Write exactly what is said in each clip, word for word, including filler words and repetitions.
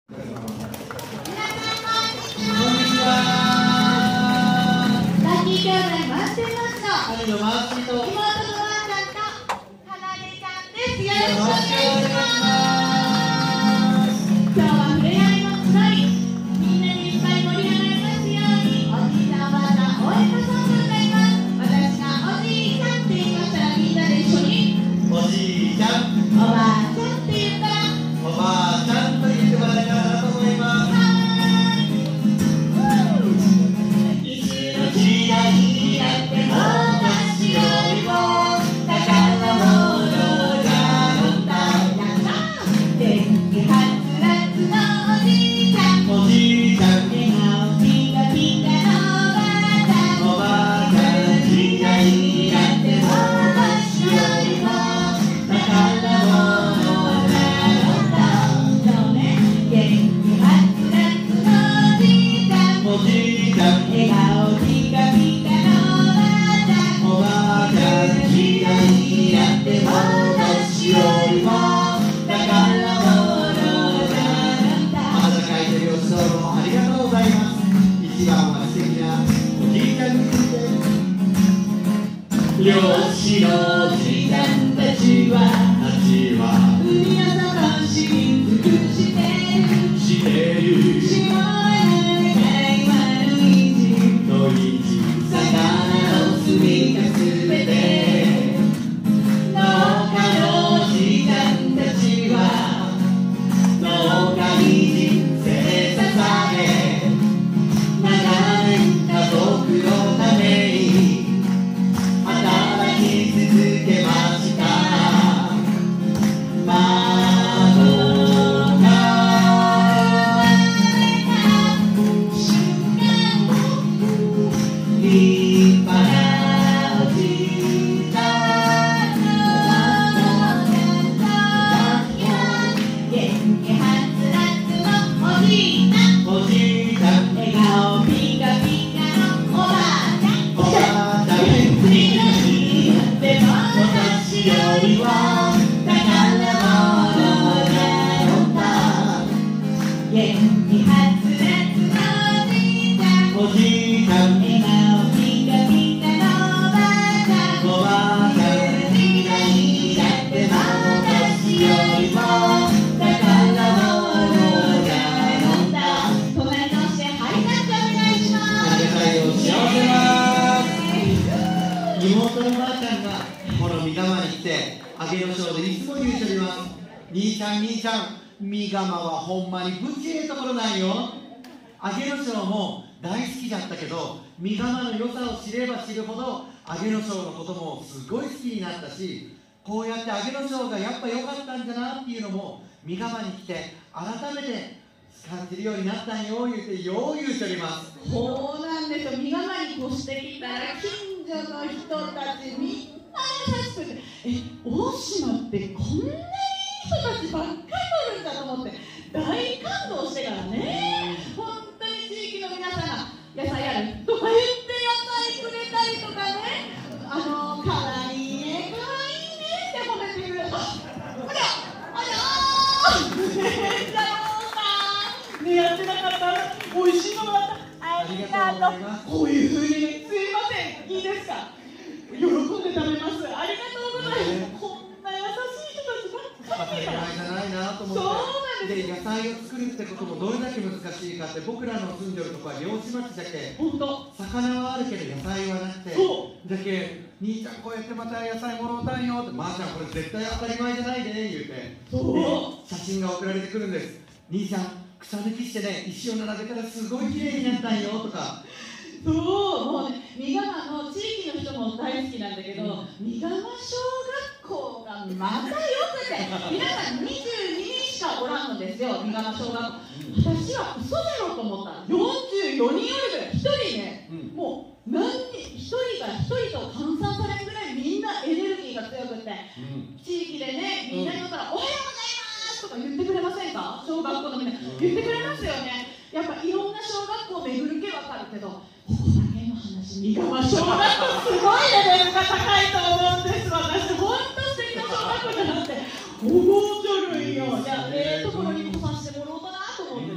こうやって上野町がやっぱ良かったんだなっていうのも三釜に来て改めて感じるようになったんよ言うてよう言うております。 そうなんですよ。三釜に越してきたら近所の人たちみんな優しくて、え、大島ってこんなにいい人たちばっかりおるんだと思って大感動してからね、本当に地域の皆さんが野菜あるとか言って野菜くれたりとかね、あのかわいいねかわいいねって褒めてくれる。あ、こりゃあらーめっちゃよね、やってなかったら美味しいものだった。ありがとう。こういう風にね、すいません、いいですか、喜んで食べます。ありがとうございます。こんな優しい人たちばっかり当たり前じゃないなと思って。 そうなんです。 で、野菜を作るってこともどれだけ難しいかって、僕らの住んでるとこは漁師町だけ、 本当魚はあるけど野菜はなくて、 そうだけ兄ちゃんこうやってまた野菜もろうたんよって、まーちゃんこれ絶対当たり前じゃないね言うて、 そう写真が送られてくるんです。兄ちゃん草抜きしてね、石を並べたらすごい綺麗になったんよとか。 そう、もうね、三釜の地域の人も大好きなんだけど、三釜小学校がまたよくて、皆さんにじゅうににんしかおらんのですよ、三釜小学校。私は嘘だろうと思った。よんじゅうよにんよりぐらい、ひとりね、うん、もう何人、ひとりがひとりと換算されるぐらいみんなエネルギーが強くて、うん、地域でね、みんなに言ったら、うん、おはようございますとか言ってくれませんか、小学校のみんな。言ってくれますよね。やっぱいろんな小学校を巡るけわかるけど、ここだけの話、三釜小学校すごいレベルが高いと思うんです。私、本当素敵な小学校じゃなくて、面白いよ。いや、ええところに来させてもらおうかなと思って。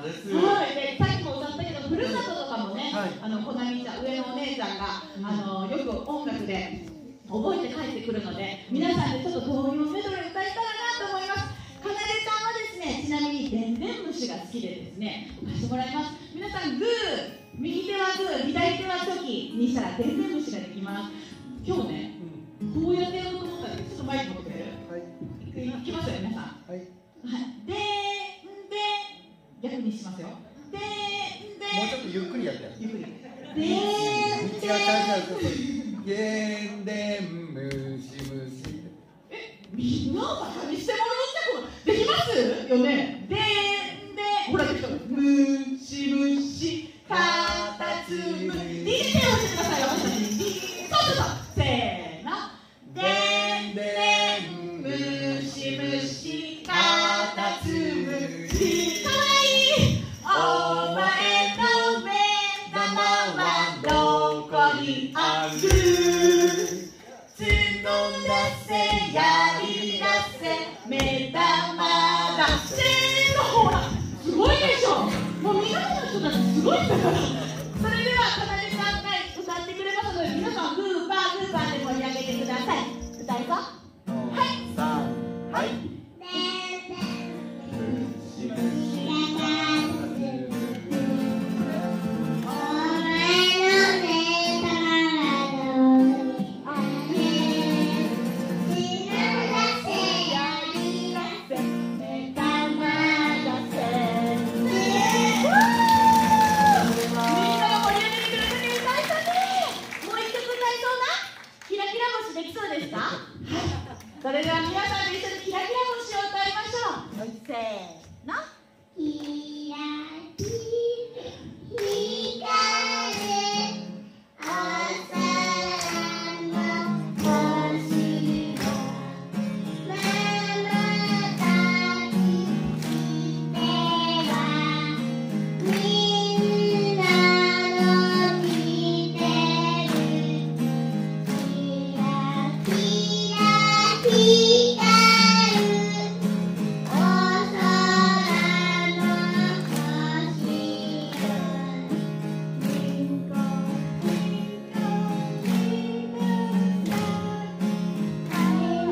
様です。 はい、でさっきも歌ったけど、ふるさととかもね、 はい、 あのこなみちゃん、上のお姉ちゃんが、うん、あのよく音楽で覚えて帰ってくるので、皆さんでちょっと童謡メドレー歌えたらなと思います。かなでちゃんはですね、ちなみにでんでん虫が好きでですね、貸してもらいます。皆さんグー、右手はグー、左手はチョキにしたらでんでん虫ができます。今日ね、うん、こうやってやろうと思ったら、ちょっとマイク持ってくれる？はい。いきますよ、皆さん。はい。はい。でんで逆にしますよ。でんでもうちょっとゆっくりやって。 ゆっくり。 でんででんでんむしむし。 え、みんなバカにしてもらうってことできますよね。でんでほらできた。むしむしかたつむ。ディージェー手を押してください。私たち。そうそうそう。せーの。でんでんむしむしかたつむ。お前の目玉はどこにある？角出せ、槍出せ、目玉出せのほら、すごいでしょ。もう皆さんの人たちすごいんだから。それではかなでちゃんが歌ってくれますので、皆さんグーパーグーパーで盛り上げてください。歌いこう。はい。さあ、はい。それでは皆さんで一緒にキラキラ星を歌いましょう。はい、せーの。キラキ光る朝の星が瞬きしてはみんなの見てる。キラキラ光るお空の星がリンコリンコリンコI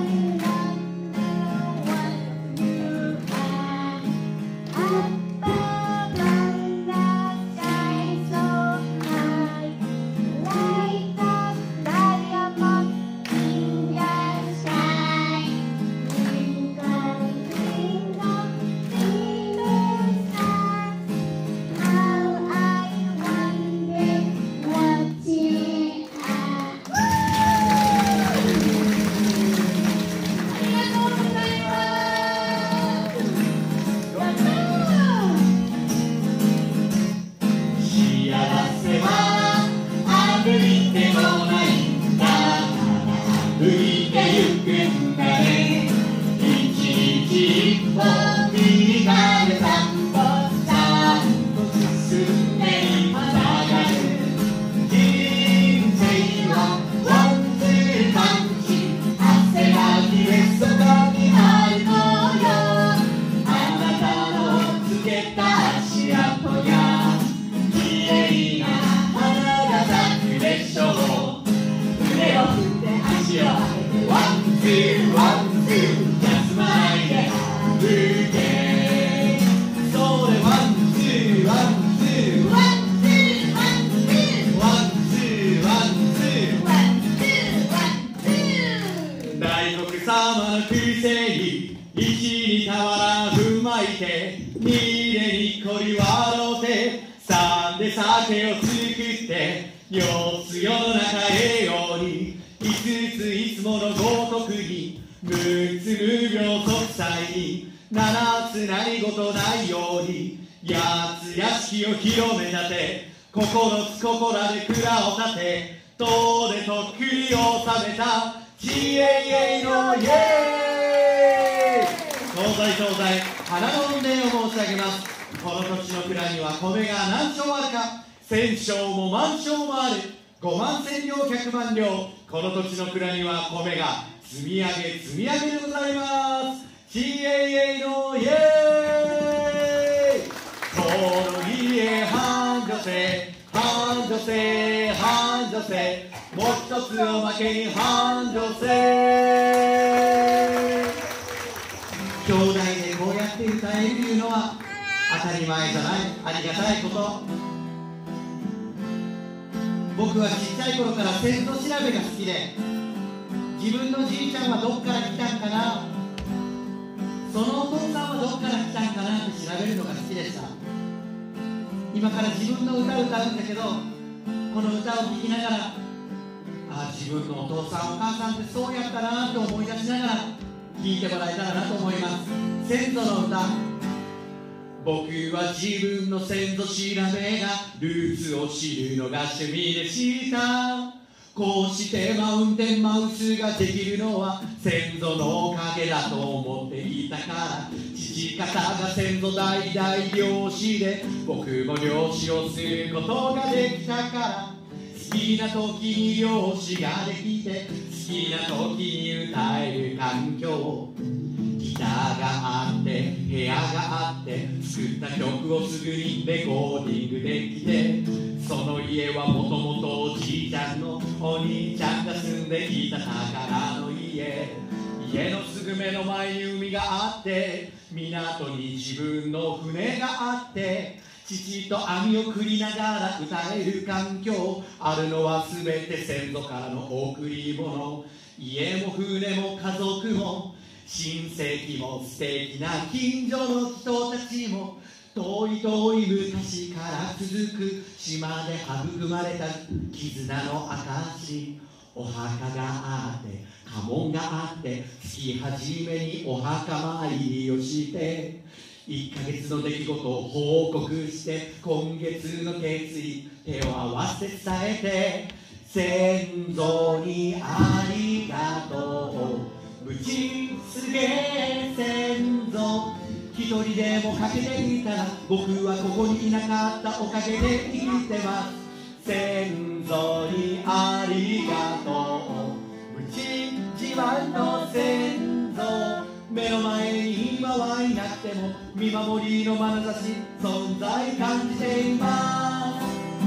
酒を作ってよっつ世の中栄養にいつついつものごとくにむっつ無病息災にななつ何事ないようにやっつ屋敷を広め立て心つ心で蔵を立て塔でとっくりを収めた知恵のイエーイ東西東西花の御礼を申し上げます。この土地の蔵には米が何升あるか千升も万升もある五万千両百万両この土地の蔵には米が積み上げ積み上げでございます。 シーエーエー のイエーイ除せ、もう一つおまけに繁盛せ。兄弟でこうやって歌えるいうのは当たり前じゃない、ありがたいこと。僕はちっちゃい頃から先祖調べが好きで、自分のじいちゃんはどっから来たんかな、そのお父さんはどっから来たんかなって調べるのが好きでした。今から自分の歌を歌うんだけど、この歌を聴きながら、ああ自分のお父さんお母さんってそうやったなと思い出しながら聴いてもらえたらなと思います。先祖の歌。僕は自分の先祖調べがルーツを知るのが趣味でした。こうしてマウンテンマウスができるのは先祖のおかげだと思っていたから、父方が先祖代々漁師で僕も漁師をすることができたから、好きな時に漁師ができて好きな時に歌える環境、ギターがあって部屋があって作った曲をすぐにレコーディングできて、その家はもともとおじいちゃんのお兄ちゃんが住んでいた宝の家。家のすぐ目の前に海があって港に自分の船があって父と網を繰りながら歌える環境、あるのはすべて先祖からの贈り物。家も船も家族も親戚も素敵な近所の人たちも、遠い遠い昔から続く島で育まれた絆の証。お墓があって家紋があって月初めにお墓参りをして、いっかげつの出来事を報告して今月の決意手を合わせ伝えて、先祖にありがとうぶちすげ先祖、一人でもかけていたら僕はここにいなかったおかげで生きてます。先祖にありがとううち自慢の先祖、目の前に今はいなくても見守りの眼差し存在感じています。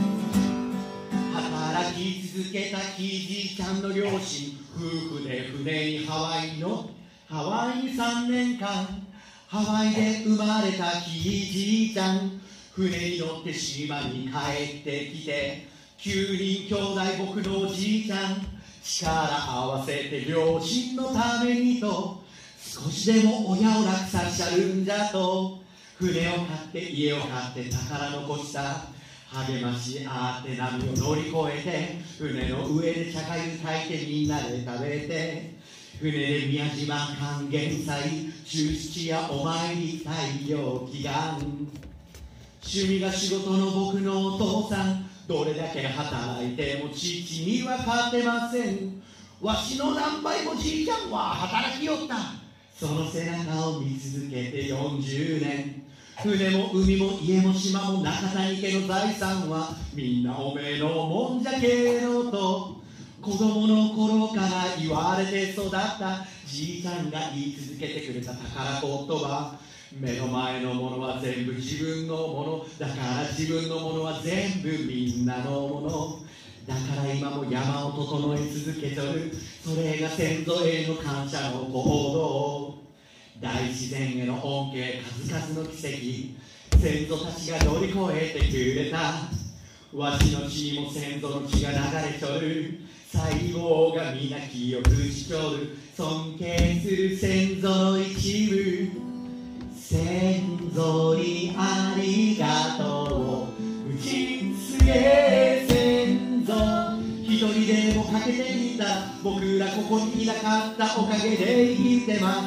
働き続けたひいじいちゃんの両親、夫婦で船にハワイのハワイにさんねんかん、ハワイで生まれたひいじいちゃん、船に乗って島に帰ってきてきゅうにん兄弟僕のおじいちゃん、力合わせて両親のためにと少しでも親を楽させちゃるんじゃと、船を買って家を買って宝残した励ましあって波を乗り越えて、船の上で茶会を炊いてみんなで食べて、船で宮島還元祭中七やお参り太陽祈願、趣味が仕事の僕のお父さん、どれだけ働いても父には勝てません。わしの何倍もじいちゃんは働きよった。その背中を見続けてよんじゅうねん、船も海も家も島も中谷家の財産はみんなおめえのもんじゃけのと、子供の頃から言われて育ったじいちゃんが言い続けてくれた宝言葉、目の前のものは全部自分のものだから自分のものは全部みんなのものだから今も山を整え続けとる、それが先祖への感謝の行動、大自然への恩恵数々の奇跡、先祖たちが乗り越えてくれた。わしの血にも先祖の血が流れとる、細胞が皆気を封じとる、尊敬する先祖の一部、先祖にありがとううちすげ先祖、一人でもかけてみた僕らここにいなかったおかげで生きてます。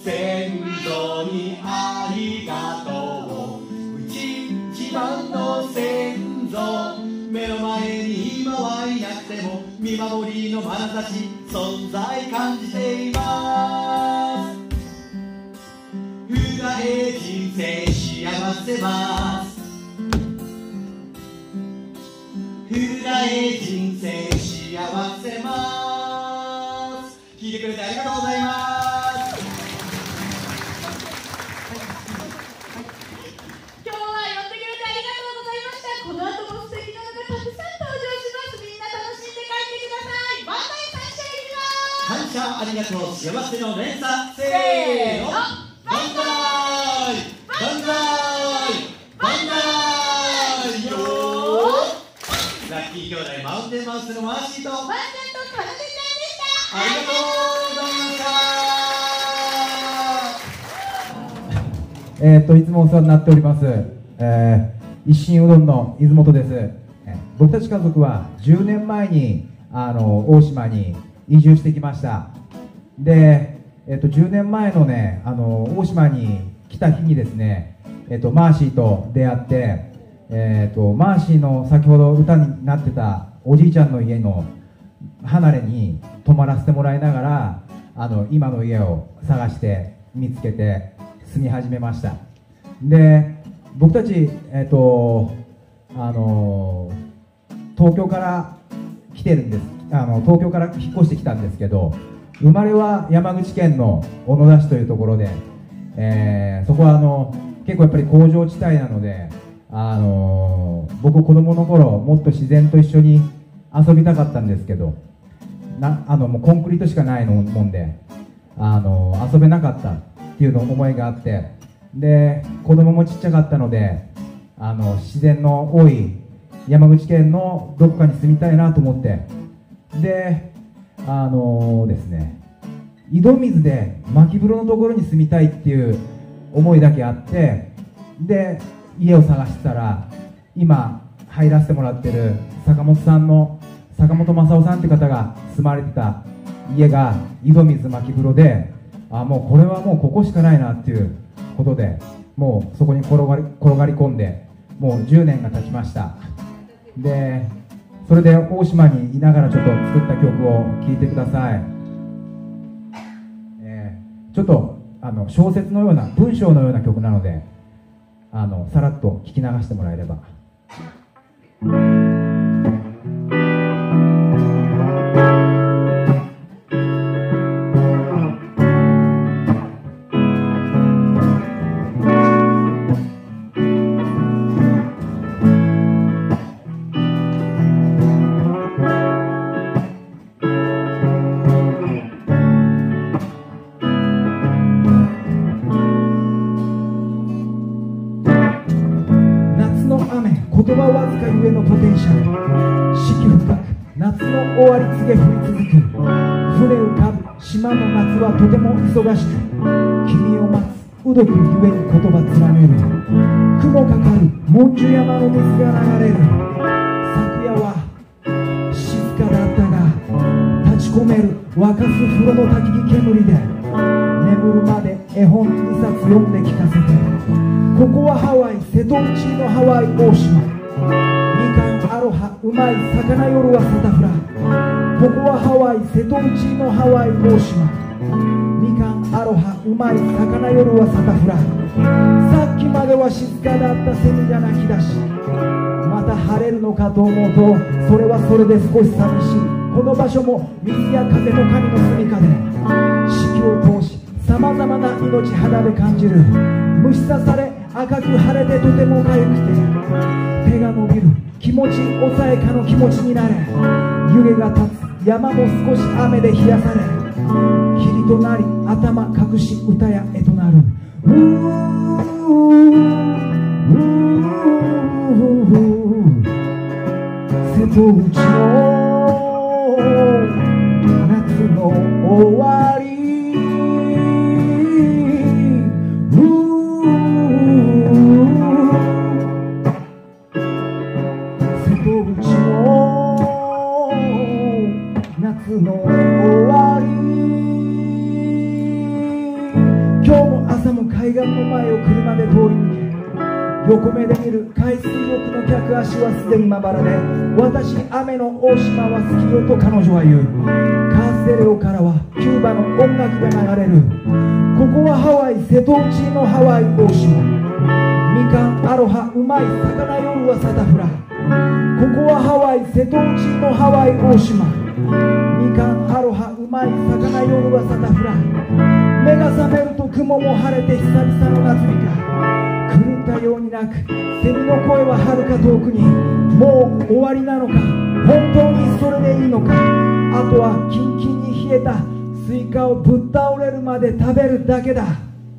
先祖にありがとううち自慢の先祖、目の前に今はいなくても見守りの眼差し存在感じています。不甲斐人生幸せます。不甲斐人生幸せます。聞いてくれてありがとうございます。 今日は寄ってくれてありがとうございました。この後も素敵なのがたくさん登場します。みんな楽しんで謝ありがとう幸せの連鎖せーのバンザーイバンザーイバンザーイよーラッキー兄弟マウンテンマウスのマーシーとワンちゃんとかなでちゃんでしたありがとうございました。 えー、っといつもお世話になっております、えー、一心うどんの出本です。えー、僕たち家族はじゅうねんまえにあの大島に移住してきました。で、えー、っとじゅうねんまえのねあの大島に来た日にですね、えー、っとマーシーと出会って、えー、っとマーシーの先ほど歌になってたおじいちゃんの家の離れに泊まらせてもらいながらあの今の家を探して見つけて住み始めました。で僕たち、えーとあの東京から来てるんです。あの東京から引っ越してきたんですけど、生まれは山口県の小野田市というところで、えー、そこはあの結構やっぱり工場地帯なので、あの僕子供の頃もっと自然と一緒に遊びたかったんですけど、なあのもうコンクリートしかないのもんで、あの遊べなかったっていうの思いがあって、で子供もちっちゃかったので、あの自然の多い山口県のどこかに住みたいなと思って、であのですね井戸水で巻き風呂のところに住みたいっていう思いだけあって、で家を探してたら今入らせてもらってる坂本さんの坂本正夫さんって方が住まれてた家が井戸水巻き風呂で、あもうこれはもうここしかないなっていうことで、もうそこに転がり、転がり込んでもうじゅうねんが経ちました。でそれで大島にいながらちょっと作った曲を聴いてください。えー、ちょっとあの小説のような文章のような曲なので、あのさらっと聴き流してもらえれば。言葉わずかゆえのポテンシャル、四季深く夏の終わり告げ降り続く、船浮かぶ島の夏はとても忙しく、君を待つうどくゆえに言葉連ねる、雲かかる文殊山の水が流れる、昨夜は静かだったが立ち込める沸かす風呂の焚き火煙で、眠るまで絵本にさつ読んで聞かせて、ここはハワイ瀬戸内のハワイ大島、みかんアロハうまい魚夜はサタフラ、ここはハワイ瀬戸内のハワイ大島、みかんアロハうまい魚夜はサタフラ、さっきまでは静かだったセミが鳴き出し、また晴れるのかと思うとそれはそれで少し寂しい。この場所も水や風の神の住みかで、四季を通しさまざまな命肌で感じる、虫刺され赤く腫れてとてもかゆくて、手が伸びる気持ち穏やかの気持ちになれ、湯気が立つ山も少し雨で冷やされ、霧となり頭隠し歌や絵となる、うー瀬戸内の夏の終わり、夏の終わり、今日も朝も海岸の前を車で通り抜け、横目で見る海水浴の客足はすでにまばらで、私雨の大島は好きよと彼女は言う。カーステレオからはキューバの音楽が流れる、ここはハワイ瀬戸内のハワイ大島、みかんアロハうまい魚夜はサタフラ、ここはハワイ瀬戸内のハワイ大島、みかんアロハうまい魚夜はサタフラ、目が覚めると雲も晴れて久々の夏日か、狂ったように鳴くセミの声は遥か遠くに、もう終わりなのか本当にそれでいいのか、あとはキンキンに冷えたスイカをぶっ倒れるまで食べるだけだ。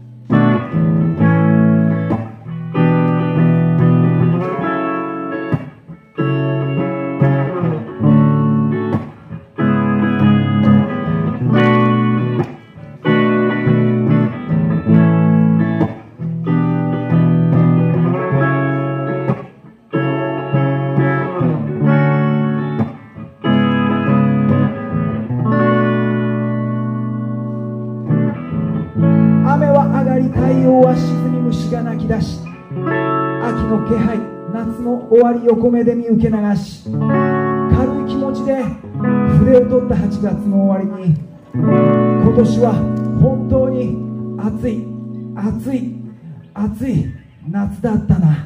終わり横目で見受け流し、軽い気持ちで筆を取ったはちがつの終わりに、今年は本当に暑い暑い暑い夏だったな。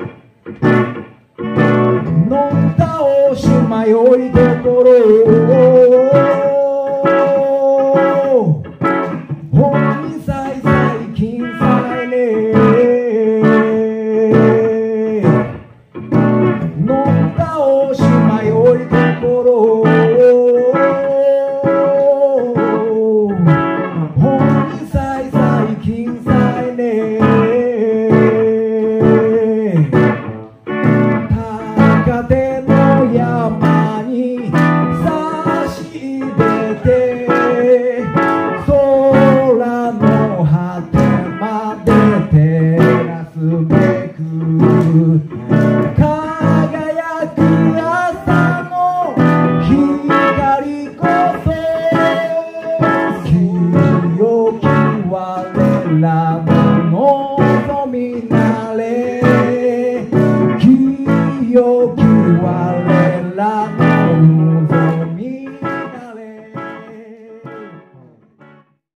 迷いどころを